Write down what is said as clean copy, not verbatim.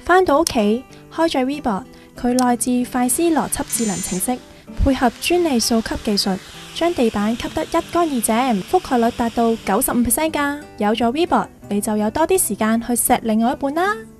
返到屋企，開咗 Weebot，佢內置快思邏輯智能程式，配合專利掃吸技術，將地板吸得一乾二淨，覆蓋率達到95%㗎。有咗 Weebot，你就有多啲時間去錫另外一半啦。